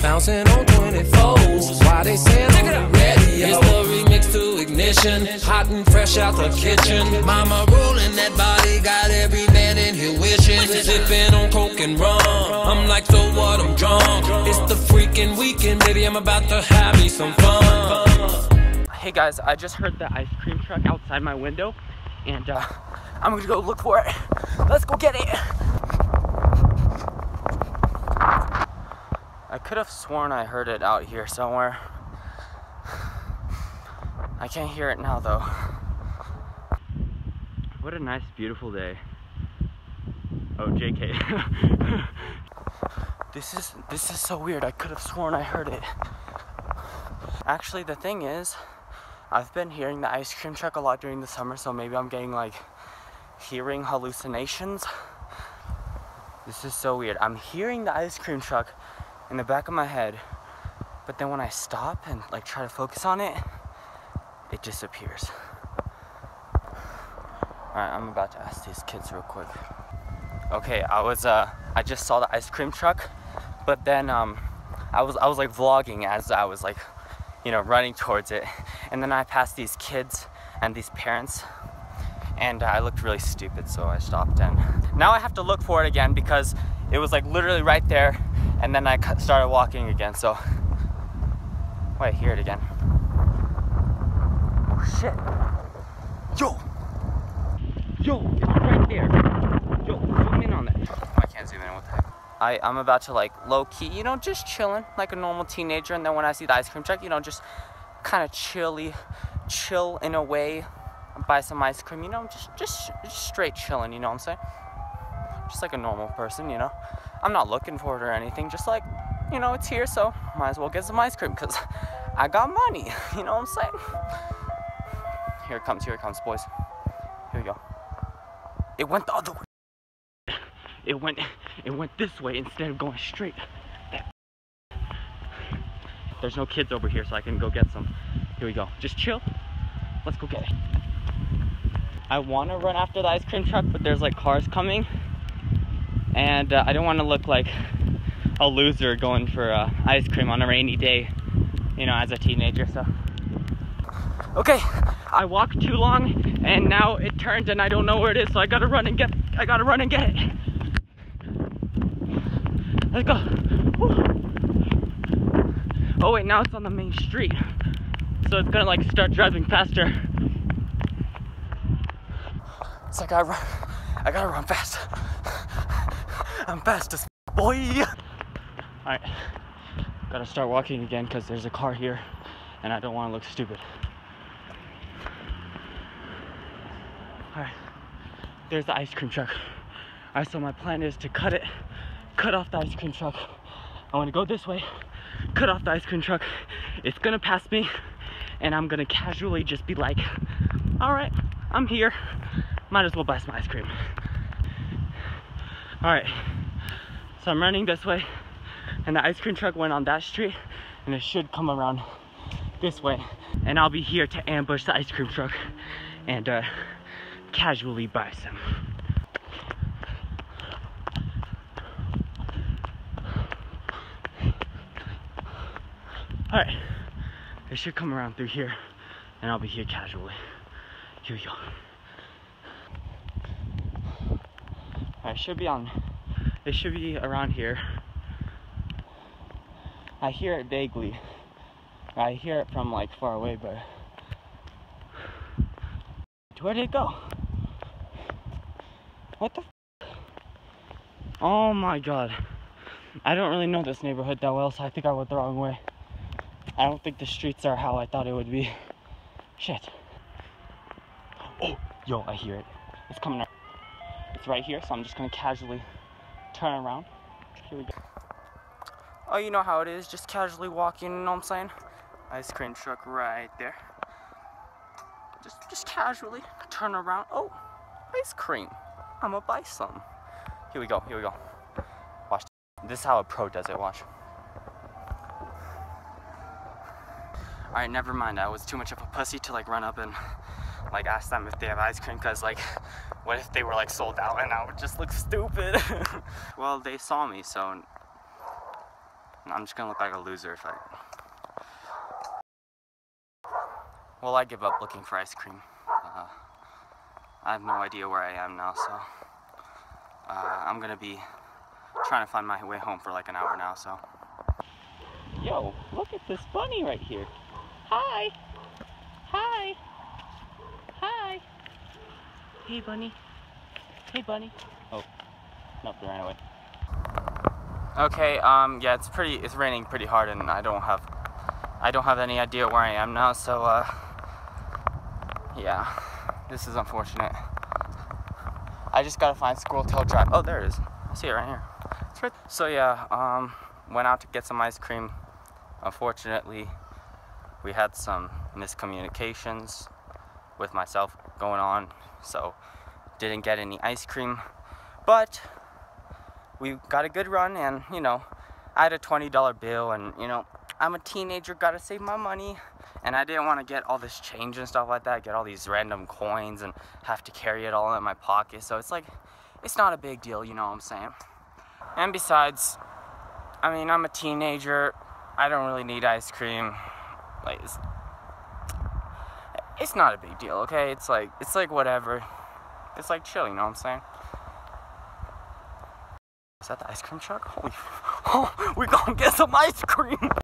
bouncing on 24s. Why they saying on the radio? It's the remix to Ignition, hot and fresh out the kitchen. Mama rolling that body, got every man in here wishing. Sipping on coke and rum, I'm like, so what, I'm drunk. It's the freaking weekend, baby, I'm about to have me some fun. Hey guys, I just heard the ice cream truck outside my window, and I'm gonna go look for it. Let's go get it. I could have sworn I heard it out here somewhere. I can't hear it now though. What a nice, beautiful day. Oh, JK. This is so weird. I could have sworn I heard it. Actually, the thing is, I've been hearing the ice cream truck a lot during the summer, so maybe I'm getting like hearing hallucinations. This is so weird. I'm hearing the ice cream truck in the back of my head, but then when I stop and like try to focus on it, it disappears. Alright, I'm about to ask these kids real quick. Okay, I just saw the ice cream truck, but then I was like vlogging as I was like, you know, running towards it, and then I passed these kids and these parents, and I looked really stupid, so I stopped, and now I have to look for it again because it was like literally right there, and then I started walking again. So wait, I hear it again. Oh shit. Yo, it's right there. Yo, zoom in on that. Oh, I can't zoom in, what the heck. I'm about to like low-key, you know, just chilling like a normal teenager, and then when I see the ice cream truck, you know, just kind of chill in a way, buy some ice cream, you know, just straight chilling, you know what I'm saying? Just like a normal person, you know. I'm not looking for it or anything, just like, you know, it's here, so might as well get some ice cream because I got money, you know what I'm saying? Here it comes, boys. Here we go. It went the other way. It went this way instead of going straight. There's no kids over here, so I can go get some. Here we go. Just chill. Let's go get it. I want to run after the ice cream truck, but there's like cars coming, and I don't want to look like a loser going for ice cream on a rainy day, you know, as a teenager. So okay, I walked too long, and now it turned, and I don't know where it is, so I gotta run and get it. Let's go. Woo. Oh wait, now it's on the main street, so it's gonna like start driving faster. It's like I gotta run fast. I'm fast as boy. Alright, gotta start walking again because there's a car here and I don't want to look stupid. Alright, there's the ice cream truck. Alright, so my plan is to cut off the ice cream truck. I want to go this way, cut off the ice cream truck. It's gonna pass me, and I'm gonna casually just be like, alright, I'm here. Might as well buy some ice cream. Alright, so I'm running this way, and the ice cream truck went on that street, and it should come around this way, and I'll be here to ambush the ice cream truck and casually buy some. Alright, it should come around through here, and I'll be here casually. Here we go. Alright, it should be around here. I hear it vaguely. I hear it from like far away, but where did it go? What the f? Oh my god. I don't really know this neighborhood that well, so I think I went the wrong way. I don't think the streets are how I thought it would be. Shit. Oh, yo, I hear it. It's coming up. It's right here, so I'm just gonna casually turn around. Here we go. Oh, you know how it is, just casually walking, you know what I'm saying? Ice cream truck right there. Just casually turn around. Oh, ice cream. I'm gonna buy some. Here we go. Watch. This is how a pro does it, watch. Alright, never mind. I was too much of a pussy to like run up and like ask them if they have ice cream, because like, what if they were like sold out and I would just look stupid? Well, they saw me, so And I'm just gonna look like a loser if I... Well, I give up looking for ice cream. I have no idea where I am now, so... I'm gonna be trying to find my way home for like an hour now, so... Yo, look at this bunny right here. Hi! Hi! Hi! Hey, bunny. Hey, bunny. Oh, nope, they ran away. Okay, yeah, it's raining pretty hard, and I don't have any idea where I am now, so, yeah, this is unfortunate. I just gotta find Squirrel Tail Drive. Oh, there it is. I see it right here. It's right. So yeah, went out to get some ice cream. Unfortunately, we had some miscommunications with myself going on, so didn't get any ice cream. But we got a good run, and you know, I had a $20 bill, and you know, I'm a teenager, gotta save my money, and I didn't want to get all this change and stuff like that, get all these random coins and have to carry it all in my pocket. So it's like, it's not a big deal, you know what I'm saying? And besides, I mean, I'm a teenager, I don't really need ice cream. Like, it's not a big deal, okay? It's like whatever. It's like chill, you know what I'm saying? Is that the ice cream truck? Holy, oh, we gonna get some ice cream!